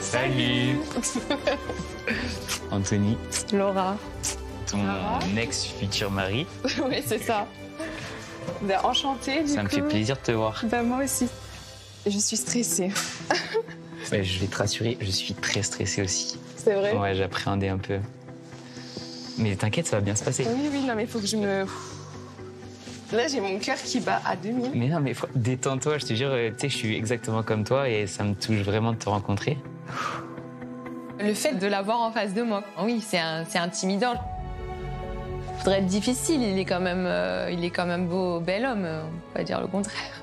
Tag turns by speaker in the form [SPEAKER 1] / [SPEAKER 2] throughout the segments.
[SPEAKER 1] Salut. Anthony,
[SPEAKER 2] Laura.
[SPEAKER 1] ton ex-futur mari.
[SPEAKER 2] Oui, c'est ça. Ben, enchantée, du coup.
[SPEAKER 1] Ça me fait plaisir de te voir.
[SPEAKER 2] Ben, moi aussi. Je suis stressée.
[SPEAKER 1] Ouais, je vais te rassurer, je suis très stressée aussi.
[SPEAKER 2] C'est vrai?
[SPEAKER 1] Ouais, j'appréhendais un peu. Mais t'inquiète, ça va bien se passer.
[SPEAKER 2] Oui, oui, non, mais il faut que je me... Là, j'ai mon cœur qui bat à 2000.
[SPEAKER 1] Mais non, mais détends-toi, je te jure, tu sais, je suis exactement comme toi et ça me touche vraiment de te rencontrer.
[SPEAKER 3] Le fait de l'avoir en face de moi, oui, c'est intimidant. Faudrait être difficile, il est quand même beau, bel homme, on peut pas dire le contraire.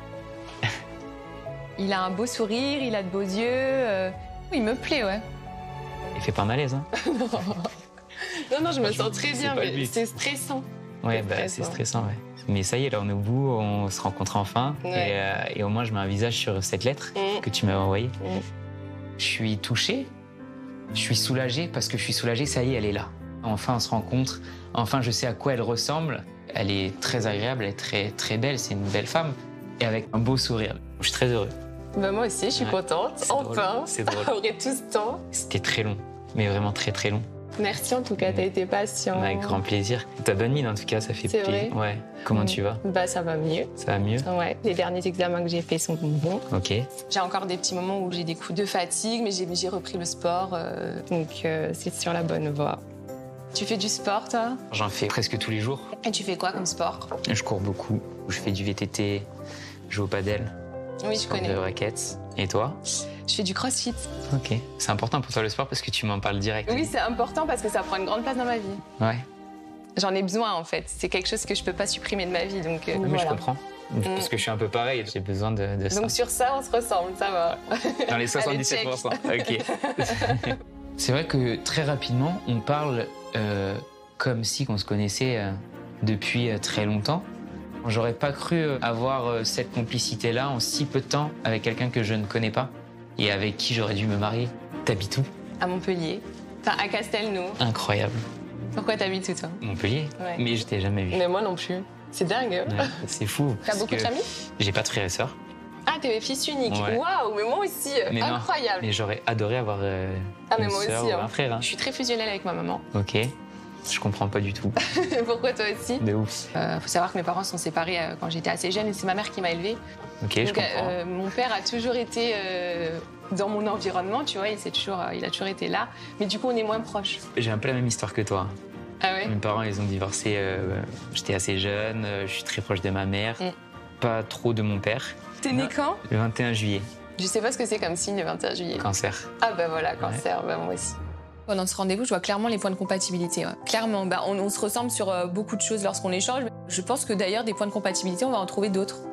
[SPEAKER 3] Il a un beau sourire, il a de beaux yeux, il me plaît, ouais.
[SPEAKER 1] Il fait pas malaise, hein?
[SPEAKER 2] Non, je me sens très bien,
[SPEAKER 1] pas le
[SPEAKER 2] mais
[SPEAKER 1] but.
[SPEAKER 2] c'est stressant.
[SPEAKER 1] Ouais, bah, c'est stressant, ouais. Mais ça y est, là, on est au bout, on se rencontre enfin.
[SPEAKER 2] Ouais.
[SPEAKER 1] Et au moins, je mets un visage sur cette lettre que tu m'as envoyée. Je suis touché, je suis soulagé, parce que je suis soulagé, ça y est, elle est là. Enfin, on se rencontre, enfin, je sais à quoi elle ressemble. Elle est très agréable, elle est très, très belle, c'est une belle femme. Et avec un beau sourire. Je suis très heureux.
[SPEAKER 2] Ben, moi aussi, je suis contente. Enfin,
[SPEAKER 1] c'est drôle.
[SPEAKER 2] après tout ce temps.
[SPEAKER 1] C'était très long, mais vraiment très, très long.
[SPEAKER 2] Merci en tout cas, t'as été patient.
[SPEAKER 1] Avec grand plaisir. Ta bonne mine, en tout cas, ça fait
[SPEAKER 2] C'est
[SPEAKER 1] plaisir.
[SPEAKER 2] vrai.
[SPEAKER 1] Ouais. Comment tu vas?
[SPEAKER 2] Bah, ça va mieux.
[SPEAKER 1] Ça va mieux?
[SPEAKER 2] Ouais, les derniers examens que j'ai faits sont bons.
[SPEAKER 1] Ok.
[SPEAKER 2] J'ai encore des petits moments où j'ai des coups de fatigue, mais j'ai repris le sport, donc c'est sur la bonne voie. Tu fais du sport, toi?
[SPEAKER 1] J'en fais presque tous les jours.
[SPEAKER 2] Et tu fais quoi comme sport?
[SPEAKER 1] Je cours beaucoup. Je fais du VTT, je joue au padel.
[SPEAKER 2] Oui, je
[SPEAKER 1] sport
[SPEAKER 2] connais.
[SPEAKER 1] de raquettes. Et toi?
[SPEAKER 2] Je fais du crossfit.
[SPEAKER 1] Ok. C'est important pour toi le sport parce que tu m'en parles direct.
[SPEAKER 2] Oui, c'est important parce que ça prend une grande place dans ma vie.
[SPEAKER 1] Ouais.
[SPEAKER 2] J'en ai besoin, en fait. C'est quelque chose que je peux pas supprimer de ma vie, donc
[SPEAKER 1] Mais
[SPEAKER 2] voilà.
[SPEAKER 1] je comprends. Parce que je suis un peu pareil, j'ai besoin de ça.
[SPEAKER 2] Donc sur ça, on se ressemble, ça va.
[SPEAKER 1] Dans les 77%. Ok. C'est vrai que très rapidement, on parle comme si on se connaissait depuis très longtemps. J'aurais pas cru avoir cette complicité-là en si peu de temps avec quelqu'un que je ne connais pas et avec qui j'aurais dû me marier. T'habites où?
[SPEAKER 2] À Montpellier. Enfin, à Castelnau.
[SPEAKER 1] Incroyable.
[SPEAKER 2] Pourquoi t'habites où, toi?
[SPEAKER 1] Montpellier?
[SPEAKER 2] Ouais.
[SPEAKER 1] Mais je t'ai jamais vu.
[SPEAKER 2] Mais moi non plus. C'est dingue.
[SPEAKER 1] Ouais, c'est fou.
[SPEAKER 2] T'as beaucoup de famille?
[SPEAKER 1] J'ai pas de frères et sœurs.
[SPEAKER 2] Ah, t'es fils unique.
[SPEAKER 1] Ouais.
[SPEAKER 2] Waouh, mais moi aussi.
[SPEAKER 1] Mais non,
[SPEAKER 2] incroyable.
[SPEAKER 1] mais j'aurais adoré avoir
[SPEAKER 2] mais
[SPEAKER 1] une
[SPEAKER 2] moi
[SPEAKER 1] sœur
[SPEAKER 2] aussi,
[SPEAKER 1] ou
[SPEAKER 2] hein.
[SPEAKER 1] un frère. Hein.
[SPEAKER 2] Je suis très fusionnelle avec ma maman.
[SPEAKER 1] Ok. Je comprends pas du tout.
[SPEAKER 2] Pourquoi toi aussi?
[SPEAKER 1] De ouf.
[SPEAKER 2] Faut savoir que mes parents sont séparés quand j'étais assez jeune et c'est ma mère qui m'a élevée.
[SPEAKER 1] Ok, je
[SPEAKER 2] Donc,
[SPEAKER 1] comprends.
[SPEAKER 2] mon père a toujours été dans mon environnement, tu vois, il a toujours été là. Mais du coup, on est moins proches.
[SPEAKER 1] J'ai un peu la même histoire que toi.
[SPEAKER 2] Ah ouais?
[SPEAKER 1] Mes parents, ils ont divorcé, j'étais assez jeune, je suis très proche de ma mère, pas trop de mon père.
[SPEAKER 2] T'es né quand?
[SPEAKER 1] Le 21 juillet,
[SPEAKER 2] Je sais pas ce que c'est comme signe le 21 juillet.
[SPEAKER 1] cancer.
[SPEAKER 2] Ah bah voilà, cancer, bah moi aussi.
[SPEAKER 3] Pendant ce rendez-vous, je vois clairement les points de compatibilité. Ouais. Clairement, on se ressemble sur beaucoup de choses lorsqu'on échange. Je pense que d'ailleurs, des points de compatibilité, on va en trouver d'autres.